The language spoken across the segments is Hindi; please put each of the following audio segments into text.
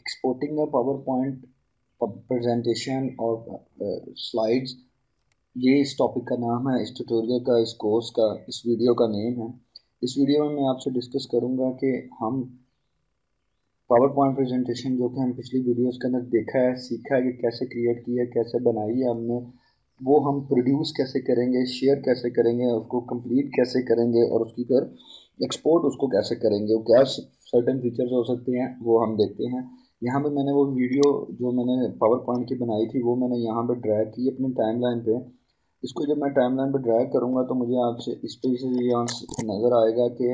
Exporting a PowerPoint presentation और स्लाइड्स, ये इस टॉपिक का नाम है, इस ट्यूटोरियल का, इस कोर्स का, इस वीडियो का नेम है। इस वीडियो में मैं आपसे डिस्कस करूंगा कि हम पावर पॉइंट प्रेजेंटेशन जो कि हम पिछली वीडियोस के अंदर देखा है, सीखा है कि कैसे क्रिएट की है, कैसे बनाई है हमने, वो हम प्रोड्यूस कैसे करेंगे, शेयर कैसे करेंगे, उसको कंप्लीट कैसे करेंगे और उसकी फिर एक्सपोर्ट उसको कैसे करेंगे, वो क्या सर्टेन फीचर्स हो सकते हैं वो हम देखते हैं। यहाँ पे मैंने वो वीडियो जो मैंने पावर पॉइंट की बनाई थी वो मैंने यहाँ पे ड्रैग की अपनी टाइमलाइन पे। इसको जब मैं टाइमलाइन पे ड्रैग करूँगा तो मुझे आपसे इस पे से यहाँ नज़र आएगा कि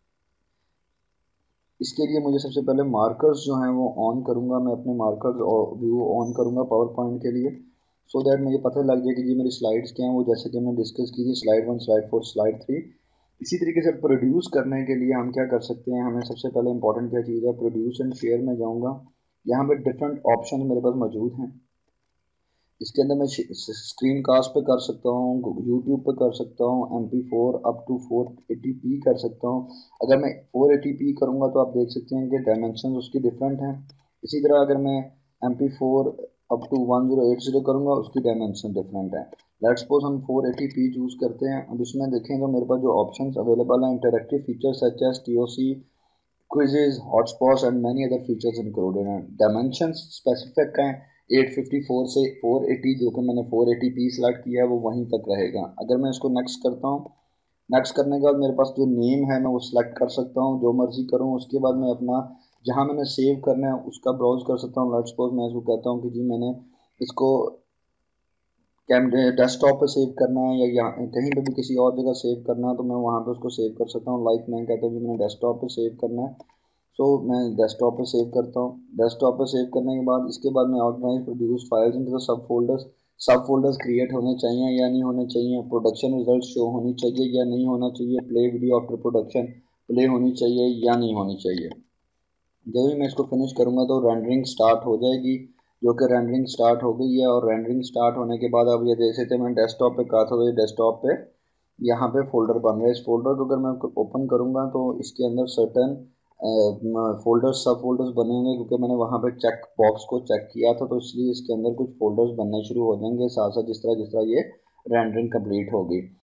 इसके लिए मुझे सबसे पहले मार्कर्स जो हैं वो ऑन करूँगा। मैं अपने मार्कर्स और व्यू ऑन करूँगा पावर पॉइंट के लिए, सो दैट मुझे पता लग जाए कि जी मेरी स्लाइड्स क्या हैं, वो जैसे कि हमने डिस्कस की थी, स्लाइड 1, स्लाइड 4, स्लाइड 3। इसी तरीके से प्रोड्यूस करने के लिए हम क्या कर सकते हैं, हमें सबसे पहले इंपॉर्टेंट क्या चीज़ है, प्रोड्यूस एंड शेयर में जाऊँगा। यहाँ पर डिफरेंट ऑप्शन मेरे पास मौजूद हैं। इसके अंदर मैं स्क्रीन कास्ट पे कर सकता हूँ, यूट्यूब पे कर सकता हूँ, MP4 अप टू 480p कर सकता हूँ। अगर मैं 480p करूँगा तो आप देख सकते हैं कि डायमेंशन उसकी डिफरेंट हैं। इसी तरह अगर मैं MP4 अप टू 1080 करूँगा उसकी डायमेंशन डिफरेंट है। लेट्स सपोज हम 480p चूज़ करते हैं। अब इसमें देखें तो मेरे पास जो ऑप्शंस अवेलेबल हैं, interactive features such as TOC, quizzes, hotspots and many other features included हैं। डायमेंशंस स्पेसिफिक हैं 854 से 480, जो कि मैंने 480p सेलेक्ट किया है वो वहीं तक रहेगा। अगर मैं इसको नेक्स्ट करता हूँ, नेक्स्ट करने के बाद मेरे पास जो नेम है मैं वो सिलेक्ट कर सकता हूँ, जो मर्जी करूँ। उसके बाद मैं अपना जहाँ मैंने सेव करना है उसका ब्राउज कर सकता हूँ। लेट्स सपोज मैं इसको कहता हूँ कि जी मैंने इसको डेस्कटॉप पे सेव करना है या यहाँ कहीं पे भी किसी और जगह सेव करना है तो मैं वहाँ पे उसको सेव कर सकता हूँ। लाइक मैं कहता हूँ कि मैंने डेस्कटॉप पे सेव करना है, सो मैं डेस्कटॉप पे सेव करता हूँ। डेस्कटॉप पे सेव करने के बाद इसके बाद मैं organise produce files into the sub folders create होने चाहिए या नहीं होने चाहिए, प्रोडक्शन रिजल्ट शो होनी चाहिए या नहीं होना चाहिए, play video after production play होनी चाहिए या नहीं होनी चाहिए। जब भी मैं इसको फिनिश करूँगा तो रेंडरिंग स्टार्ट हो जाएगी, जो कि रेंडरिंग स्टार्ट हो गई है। और रेंडरिंग स्टार्ट होने के बाद आप ये देख सकते हैं, मैं डेस्कटॉप पे कहा था तो ये डेस्कटॉप पे यहाँ पे फोल्डर बन रहा है। इस फोल्डर को अगर मैं ओपन करूँगा तो इसके अंदर सर्टन फोल्डर्स, सब फोल्डर्स बने होंगे, क्योंकि मैंने वहाँ पे चेक बॉक्स को चेक किया था, तो इसलिए इसके अंदर कुछ फोल्डर्स बनने शुरू हो जाएंगे साथ साथ जिस तरह ये रेंडरिंग कंप्लीट होगी।